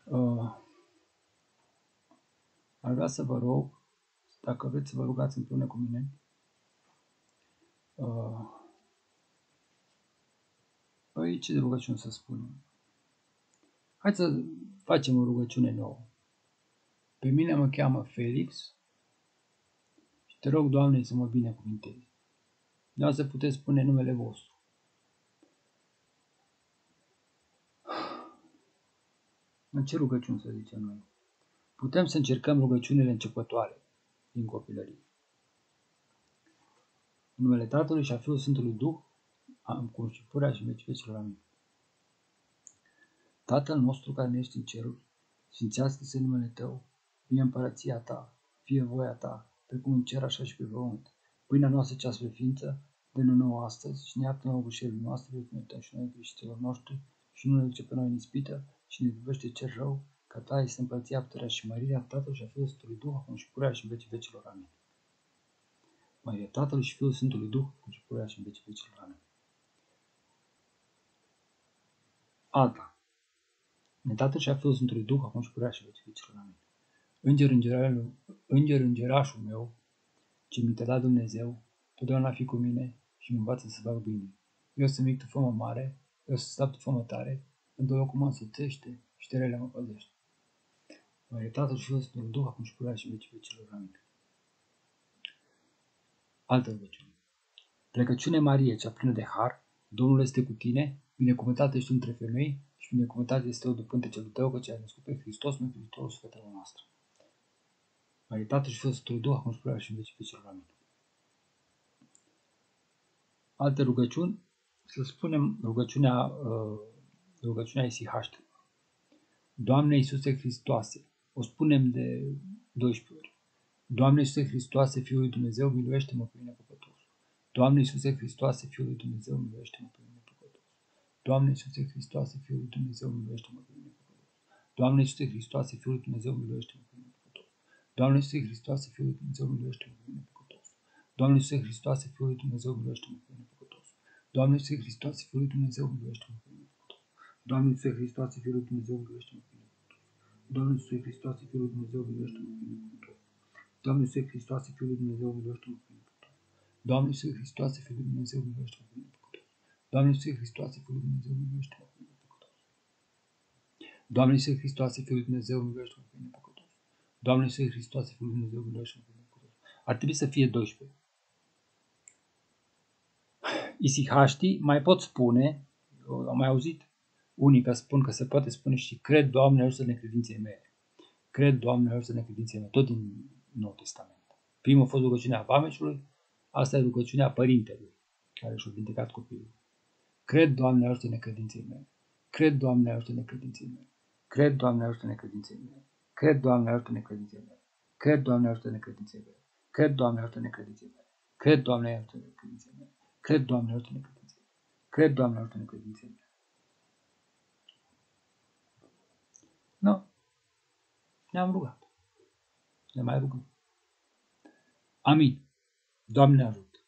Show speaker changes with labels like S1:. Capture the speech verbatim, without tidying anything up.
S1: Uh, Ar vrea să vă rog, dacă vreți să vă rugați împreună cu mine, uh, păi ce rugăciune să spunem? Hai să facem o rugăciune nouă. Pe mine mă cheamă Felix și te rog, Doamne, să mă binecuvintezi. Dar să puteți spune numele vostru. În ce rugăciuni să zicem noi? Putem să încercăm rugăciunile începătoare din copilărie. În numele Tatălui și a Fiului Sfântului Duh, am cum și purea și în vecii vecilor. Amin. Tatăl nostru care ești în ceruri, sfințească-se numele Tău, vie împărăția Ta, fie voia Ta, precum în cer așa și pe pământ. Pâinea noastră cea spre ființă, dă-ne nouă astăzi și ne iartă nouă greșelile noastre, precum iertăm și noi greșitelor noștri, și nu ne duce pe noi în ispită și ne izbăvește cel rău, că Ta este împărăția, puterea și mărirea Tatălui și a Fiului Sfântului Duh, acum și purea și în vecii vecilor. Amin. Mărirea Tatălui și Fiului Sfântului Duh, acum și purea și în vecii vecilor. Amin. Alta. În Tatăl și a Fiului Sfântului Duh, acum și purea și în vecii vecilor. Amin. Înger, îngerașul, înger, îngerașul meu, ce mi te da Dumnezeu, totdeauna fi cu mine și mă învață să fac bine. Eu sunt mic, tu fă-mă mare, eu sunt slab, tu fă-mă tare, în două locul mă însuțește și terele mă păzește. Mărie Tatăl și Fiul Sfântul Duh, acum și purea și în vecii vecilor. Amin. Altă rugăciune. Plecăciune Marie, cea plină de har, Domnul este cu tine, binecuvântată ești între femei și binecuvântat este rodul pântecelui tău, căci ai născut pe Hristos, Mântuitorul sufletelor noastre. Mărie Tatăl și Fiul Sfântul Duh, acum și purea și în vecii vecilor. Amin. Alte rugăciuni, să spunem rugăciunea, uh, rugăciunea isihaște. Doamne Iisuse Hristoase, o spunem de doisprezece ori. Doamne Iisuse Hristoase, Fiul lui Dumnezeu, miluiește-mă pe mine păcătos. Doamne Iisuse Hristoase, Fiul lui Dumnezeu, miluiește-mă pe mine păcătos. Doamne Iisuse Hristoase, Fiul lui Dumnezeu, miluiește-mă pe mine păcătos. Doamne Iisuse Hristoase, Fiul lui Dumnezeu, miluiește-mă pe mine păcătos. Doamne Iisuse Hristoase, Fiul lui Dumnezeu, miluiește-mă pe mine păcătos. Doamne Iisuse Hristoase, Fiul lui Dumnezeu, miluiește-mă pe mine păcătos. Doamne Iisuse Hristoase, Fiul lui Dumnezeu, miluiește-mă pe mine păcătos. Doamne Iisuse Hristoase, Fiul lui Dumnezeu, miluiește-mă pe mine păcătos. Doamne Iisuse Hristoase, Fiul lui Dumnezeu, miluiește-mă pe mine păcătos. Doamne Iisuse Hristoase, Fiul lui Dumnezeu, miluiește-mă pe mine păcătos. Doamne Iisuse Hristoase, Fiul lui Dumnezeu, miluiește-mă pe mine păcătos. Doamne Iisuse Hristoase, Fiul lui Dumnezeu, miluiește-mă pe mine păcătos. Doamne Iisuse Hristoase, Fiul lui Dumnezeu, miluiește-mă pe mine păcătos. Doamne Iisuse Hristoase, Fiul lui Dumnezeu, miluiește-mă pe mine păcătos. Ar trebui să fie doisprezece. Isihaștii mai pot spune, eu am mai auzit unii că spun că se poate spune și cred, Doamne, ajută necredinței mele. Cred, Doamne, ajută necredinței mele, tot din Noul Testament. Primul a fost rugăciunea vameșului, asta e rugăciunea părintelui, care și-a vindecat copilul. Cred, Doamne, ajută necredinței mele. Cred, Doamne, ajută necredinței mele. Cred, Doamne, ajută necredinței mele. Cred, Doamne, ajută necredinței mele. Cred, Doamne, ajută necredinței mele. Cred, Doamne, ajută necredinței mele. Cred, Doamne, ajută necredinței mele. Cred, Doamne, ajută necredinței mele. Cred, Doamne, ajută necredinței mele. Nu. Ne-am rugat. Ne mai rugăm. Amin. Doamne ajută.